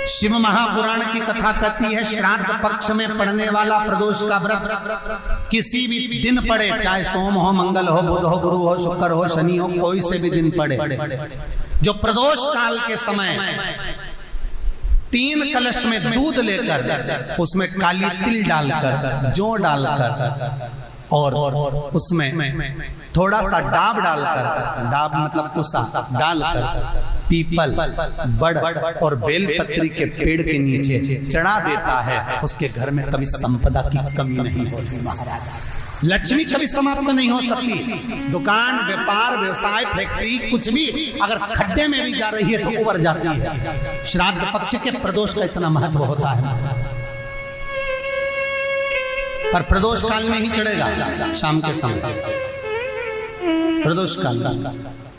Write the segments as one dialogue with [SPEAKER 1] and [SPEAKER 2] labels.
[SPEAKER 1] शिव महापुराण की कथा कहती है, श्राद्ध पक्ष में पड़ने वाला प्रदोष का व्रत किसी भी दिन पड़े, चाहे सोम हो, मंगल हो, बुध हो, गुरु हो, शुक्र हो, शनि हो, कोई से भी दिन पड़े, जो प्रदोष काल के समय 3 कलश में दूध लेकर उसमें काली तिल डालकर, जौ डालकर और उसमें थोड़ा सा डाब डालकर, डाब मतलब कुसा डालकर पीपल, बड़ और बेलपत्री के पेड़ के नीचे चढ़ा देता है, उसके घर में कभी संपदा की कमी नहीं होती महाराज। लक्ष्मी कभी समाप्त नहीं हो सकती। दुकान, व्यापार, व्यवसाय, फैक्ट्री कुछ भी अगर खड्डे में भी जा रही है तो उबर जाती है। श्राद्ध पक्ष के प्रदोष का इतना महत्व होता है, पर प्रदोष काल में ही चढ़ेगा, शाम के समय प्रदोष काल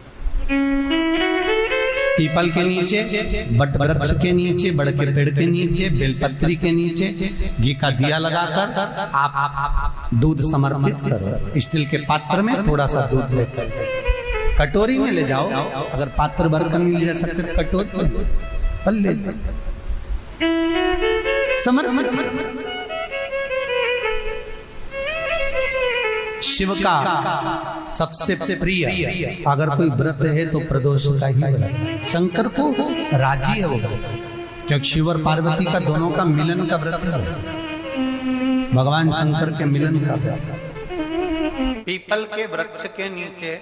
[SPEAKER 1] पीपल के नीचे, बट वृक्ष के नीचे, बड़ के पेड़ के नीचे, बेलपत्री के नीचे घी का दिया लगाकर आप दूध समर्पित करो। स्टील के पात्र में थोड़ा सा दूध लेकर, कटोरी में ले जाओ, अगर पात्र भर कर नहीं ले जा सकते तो कटोरी पर ले जाओ, समर्पित। शिव का सबसे प्रिय अगर कोई व्रत है तो प्रदोष का ही व्रत है। शंकर को राजी है वो व्रत, क्योंकि शिव और पार्वती का दोनों का मिलन का व्रत है, भगवान शंकर के मिलन का व्रत।
[SPEAKER 2] पीपल के वृक्ष के नीचे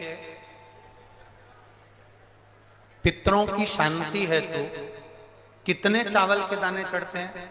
[SPEAKER 2] पितरों की शांति है तो कितने चावल के दाने चढ़ते हैं?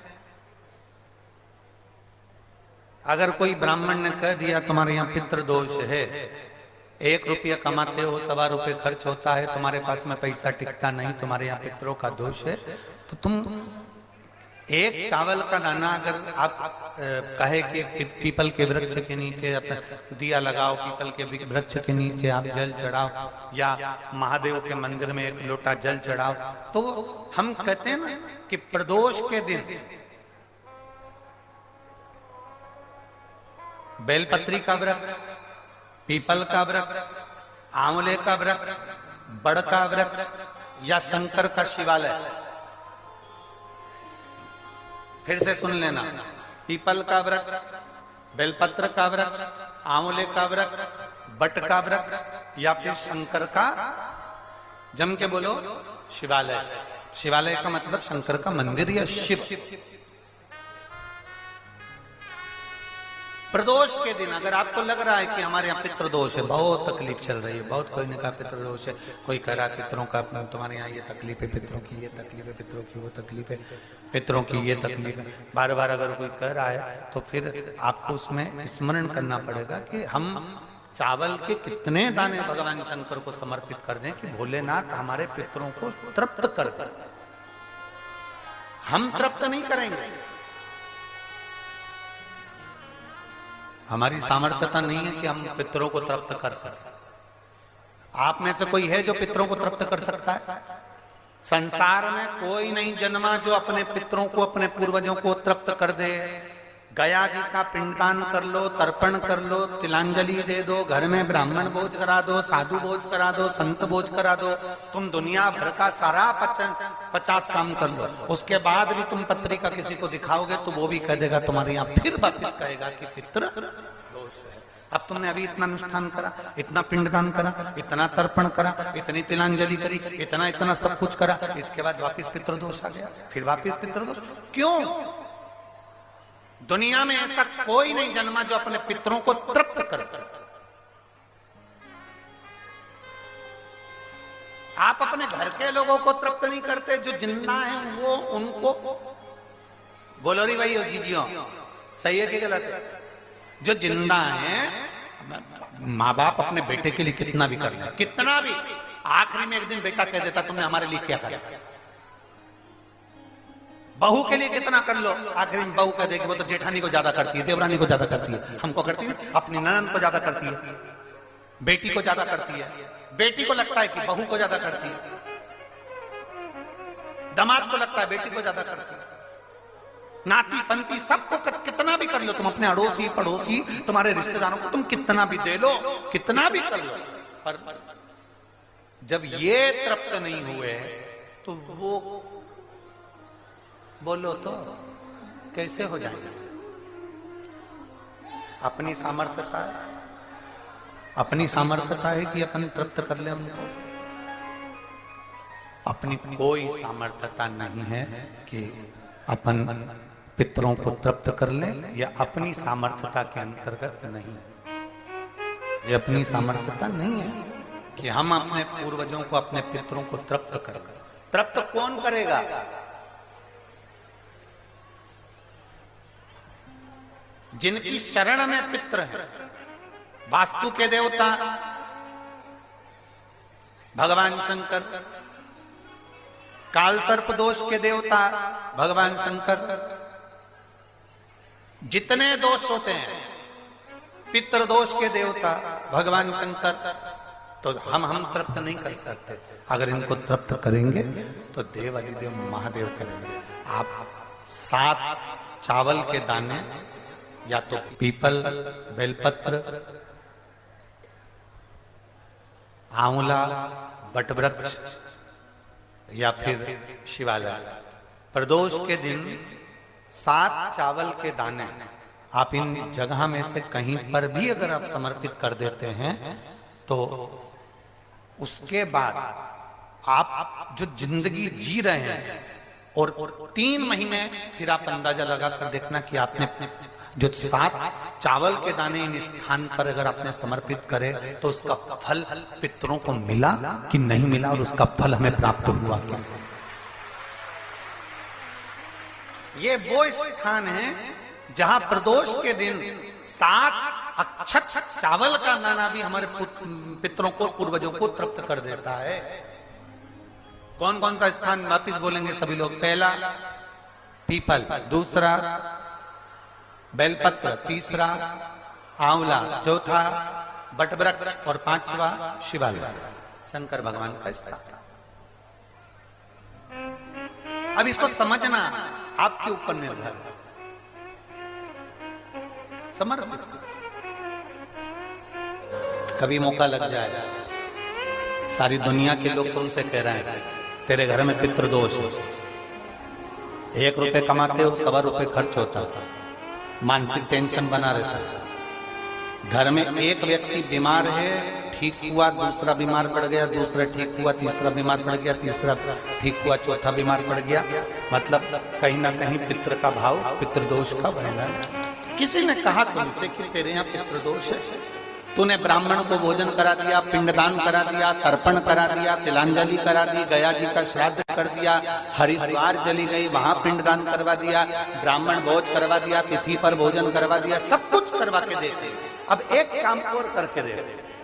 [SPEAKER 2] अगर कोई ब्राह्मण ने कह दिया तुम्हारे यहाँ पितृ दोष है, 1 रुपया कमाते हो, 1.25 रुपये खर्च होता है, तुम्हारे पास में पैसा टिकता नहीं, तुम्हारे यहाँ पितरों का दोष है, तो तुम 1 चावल का दाना अगर आप कहे कि पीपल के वृक्ष के नीचे दिया लगाओ, पीपल के वृक्ष के नीचे आप जल चढ़ाओ, या महादेव के मंदिर में 1 लोटा जल चढ़ाओ, तो हम कहते हैं ना कि प्रदोष के दिन बेलपत्री का वृक्ष, पीपल का वृक्ष, आंवले का वृक्ष, बड़ का वृक्ष या शंकर का शिवालय, फिर से सुन लेना, पीपल का वृक्ष, बेलपत्र का वृक्ष, आंवले का वृक्ष, बट का वृक्ष या फिर शंकर का, जम के बोलो, शिवालय। शिवालय का मतलब शंकर का मंदिर या शिव। प्रदोष के दिन अगर आपको लग रहा है कि हमारे यहाँ पितृदोष है, बहुत तकलीफ चल रही है, बहुत कोई ने कहा पितृदोष है, कोई कह रहा है पितरों का, तुम्हारे यहाँ ये तकलीफ है, पितरों की ये तकलीफ है, पितरों की वो तकलीफ है, पितरों की ये तकलीफ है, बार बार अगर कोई कह रहा है तो फिर आपको उसमें स्मरण करना पड़ेगा कि हम चावल के कितने दाने भगवान शंकर को समर्पित कर दें कि भोलेनाथ हमारे पितरों को तृप्त कर दें। हम तृप्त नहीं करेंगे, हमारी सामर्थ्यता नहीं है कि हम पितरों को तृप्त कर सकते। आप में से कोई है जो पितरों को तृप्त कर सकता है? संसार में कोई नहीं जन्मा जो अपने पितरों को, अपने पूर्वजों को तृप्त कर दे। गया जी का पिंडदान कर लो, तर्पण कर लो, तिलांजलि दे दो, घर में ब्राह्मण भोज करा दो, साधु भोज करा दो, संत भोज करा दो, तुम दुनिया भर का सारा 50 काम कर लो, उसके बाद भी तुम पत्री का किसी को दिखाओगे तो वो भी कह देगा तुम्हारे यहाँ, फिर वापिस कहेगा कि पितृ दोष है। अब तुमने अभी इतना अनुष्ठान करा, इतना पिंडदान करा, इतना तर्पण करा, इतनी तिलांजलि करी, इतना सब कुछ करा, इसके बाद वापिस पितृदोष आ गया, फिर वापिस पितृदोष। क्यों? दुनिया में ऐसा कोई नहीं जन्मा जो अपने पितरों को तृप्त कर। आप अपने घर के लोगों को तृप्त नहीं करते, जो जिंदा है वो उनको बोलो री भाई, जीजियो सही है कि गलत है? जो जिंदा है, माँ बाप अपने बेटे के लिए कितना भी कर ले, कितना भी, आखिरी में एक दिन बेटा कह देता तुमने हमारे लिए क्या किया। बहू के लिए कितना कर लो, आखिरी में बहू कह देगी वो तो जेठानी को ज्यादा करती है, देवरानी को ज्यादा करती है, हमको करती है, अपनी ननद को ज्यादा करती है, बेटी को ज्यादा करती है, बेटी को लगता है कि बहू को ज्यादा करती है, दामाद को लगता है बेटी को ज्यादा करती है, नाती पंती सबको कितना भी कर लो तुम, अपने अड़ोसी पड़ोसी तुम्हारे रिश्तेदारों को तुम कितना भी दे लो, कितना भी कर लो, पर जब ये तृप्त नहीं हुए तो वो बोलो तो कैसे हो जाएंगे? अपनी सामर्थ्यता है, अपनी सामर्थ्यता है कि अपन तृप्त कर ले उनको? अपनी कोई सामर्थ्यता नहीं है कि अपन पितरों को तृप्त कर ले, या अपनी सामर्थ्यता के अंतर्गत नहीं। ये अपनी सामर्थ्यता नहीं है कि हम अपने पूर्वजों को, अपने पितरों को तृप्त कर। तृप्त कौन करेगा? जिनकी शरण में पित्र है। वास्तु के देवता भगवान शंकर, काल सर्प दोष के देवता भगवान शंकर। जितने दोष होते हैं, पितृ दोष के देवता भगवान शंकर, तो हम तृप्त नहीं कर सकते। अगर इनको तृप्त करेंगे तो देव अधिदेव महादेव करेंगे। आप 7 चावल के दाने, या तो पीपल, बेलपत्र, आंवला, बटवृक्ष, या फिर शिवालय, प्रदोष के दिन 7 चावल के दाने आप इन जगह में से कहीं पर भी अगर आप समर्पित कर देते हैं, तो उसके बाद आप जो जिंदगी जी रहे हैं, और 3 महीने फिर आप अंदाजा लगा कर देखना कि आपने जो 7 चावल के दाने इन स्थान पर अगर आपने समर्पित करे, तो उसका फल पितरों को मिला कि नहीं मिला, और उसका फल हमें प्राप्त हुआ क्या? ये वो स्थान है जहां प्रदोष के दिन 7 अक्षत चावल का दाना भी हमारे पितरों को, पूर्वजों को तृप्त कर देता है। कौन कौन सा स्थान वापिस बोलेंगे सभी लोग? पहला पीपल, दूसरा बेलपत्र, तीसरा आंवला, चौथा बटवृक्ष, और 5वां शिवालय, शंकर भगवान का स्थान। अब इसको समझना आपके ऊपर निर्भर है। समर्पित कभी मौका लग जाए, सारी दुनिया के लोग तुमसे कह रहे हैं तेरे घर में पितृदोष है, 1 रुपए कमाते हो 1.25 रुपए खर्च होता है, मानसिक टेंशन बना रहता है। घर में एक व्यक्ति बीमार है, ठीक हुआ, दूसरा बीमार पड़ गया, दूसरा ठीक हुआ, तीसरा बीमार पड़ गया, तीसरा ठीक हुआ, चौथा बीमार पड़ गया। मतलब कहीं ना कहीं पितृ का भाव, पितृदोष का बना है। किसी ने कहा तुमसे कि तेरे यहाँ पितृदोष है, तूने ब्राह्मण को भोजन करा दिया, पिंडदान करा दिया, तर्पण करा दिया, तिलांजलि करा दी, गया जी का श्राद्ध कर दिया, हरिद्वार चली गई, वहां पिंडदान करवा दिया, ब्राह्मण भोज करवा दिया, तिथि पर भोजन करवा दिया, सब कुछ करवा के देते। अब एक काम और करके दे,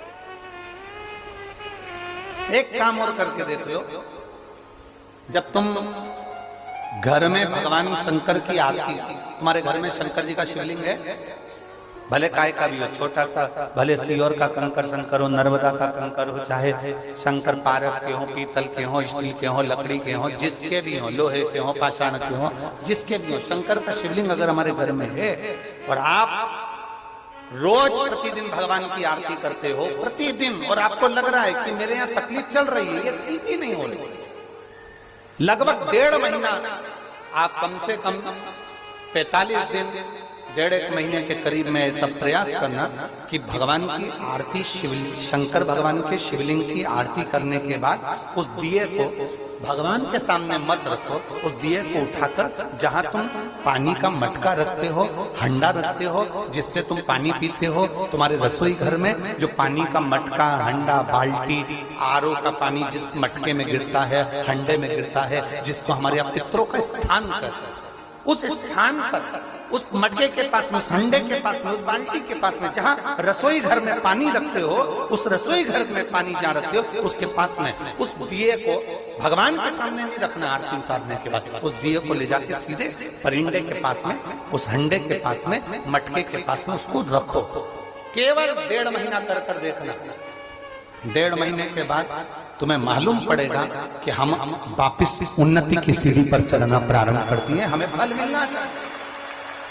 [SPEAKER 2] एक काम और करके देते हो। जब तुम घर में भगवान शंकर की आरती, तुम्हारे घर में शंकर जी का शिवलिंग है, भले काय का भी हो, छोटा सा, भले सियोर का कंकर शंकर हो, नर्मदा का कंकर हो, चाहे शंकर पारक के हो, पीतल के हो, स्टील के हो, लकड़ी के हो, जिसके भी हो, लोहे के हो, पाषाण के हो, जिसके भी हो, शंकर का शिवलिंग अगर हमारे घर में है, और आप रोज प्रतिदिन भगवान की आरती करते हो, प्रतिदिन, और आपको लग रहा है कि मेरे यहाँ तकलीफ चल रही है, ये ठीक ही नहीं हो रही, लगभग 1.5 महीना आप कम से कम 45 दिन, 1.5 महीने के करीब में ऐसा प्रयास करना कि भगवान की आरती, शंकर भगवान के शिवलिंग की आरती करने के बाद उस दिए को भगवान के सामने मत रखो, उस दिए को उठाकर जहां तुम पानी का मटका रखते हो, हंडा रखते हो, जिससे तुम पानी पीते हो, तुम्हारे रसोई घर में जो पानी का मटका, हंडा, बाल्टी, आरओ का पानी जिस मटके में गिरता है, हंडे में गिरता है, जिसको हमारे यहाँ पितरों का स्थान कहते हैं, उस स्थान पर, उस मटके के पास में, उस हंडे के पास में, उस बाल्टी के पास में, जहाँ रसोई घर में पानी रखते हो, उस रसोई घर में पानी जहाँ रखते हो, उसके पास में उस दिए को भगवान के सामने नहीं रखना। आरती उतारने के बाद उस दिए को ले जाके सीधे परिंडे के पास में, उस हंडे के पास में, मटके के पास में उसको रखो। केवल 1.5 महीना कर देखना। 1.5 महीने के बाद तुम्हें मालूम पड़ेगा कि हम वापिस उन्नति की सीढ़ी पर चढ़ना प्रारंभ करती है, हमें फल मिलना चाहिए।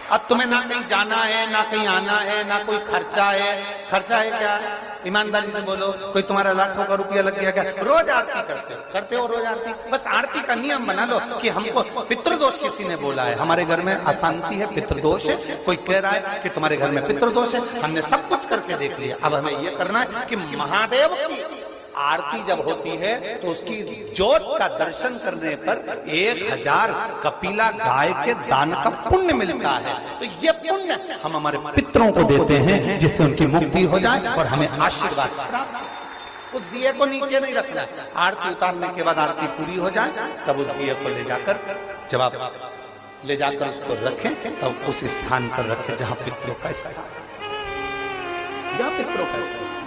[SPEAKER 2] अब तुम्हें ना कहीं जाना है, ना कहीं आना है, ना कोई खर्चा है। खर्चा है क्या? ईमानदारी से बोलो, कोई तुम्हारा लाखों का रुपया लग गया क्या? रोज आरती करते हो रोज आरती। बस आरती का नियम बना लो कि हमको पितृदोष किसी ने बोला है, हमारे घर में अशांति है, पितृदोष है, कोई कह रहा है कि तुम्हारे घर में पितृदोष है। हमने सब कुछ करके देख लिया, अब हमें यह करना है कि महादेव की आरती जब होती है तो उसकी ज्योत का दर्शन करने पर 1000 कपिला गाय के दान का पुण्य मिलता है। तो ये पुण्य हम हमारे पितरों को देते हैं, जिससे उनकी मुक्ति हो जाए और हमें आशीर्वाद प्राप्त। उस दिए को नीचे नहीं रखना, आरती उतारने के बाद आरती पूरी हो जाए तब उस दिए को ले जाकर, जब आप ले जाकर उसको रखें तब उस स्थान पर रखें जहां पितरों का स्थान, जहां पितरों का स्थान।